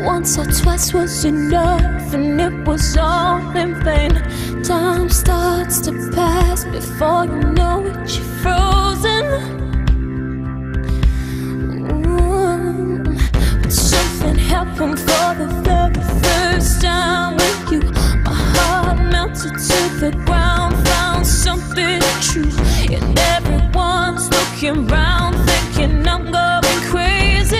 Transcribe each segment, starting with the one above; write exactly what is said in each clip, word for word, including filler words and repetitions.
Once or twice was enough, and it was all in vain. Time starts to pass before you know it, you're frozen. Ooh. But something happened for the very first time with you. My heart melted to the ground, found something true. And everyone's looking round, thinking I'm going crazy.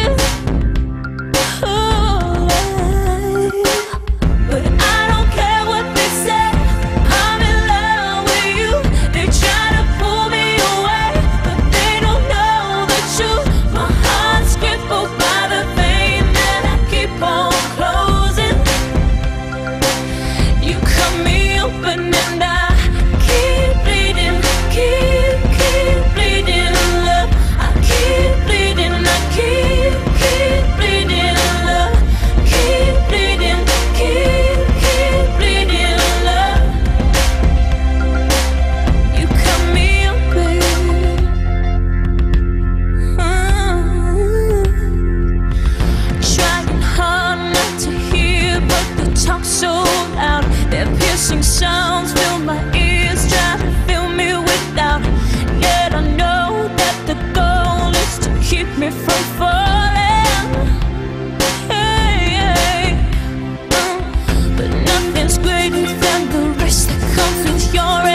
Sounds fill my ears, try to fill me with doubt. Yet I know that the goal is to keep me from falling. Hey, hey. Uh, but nothing's greater than the risk that comes with your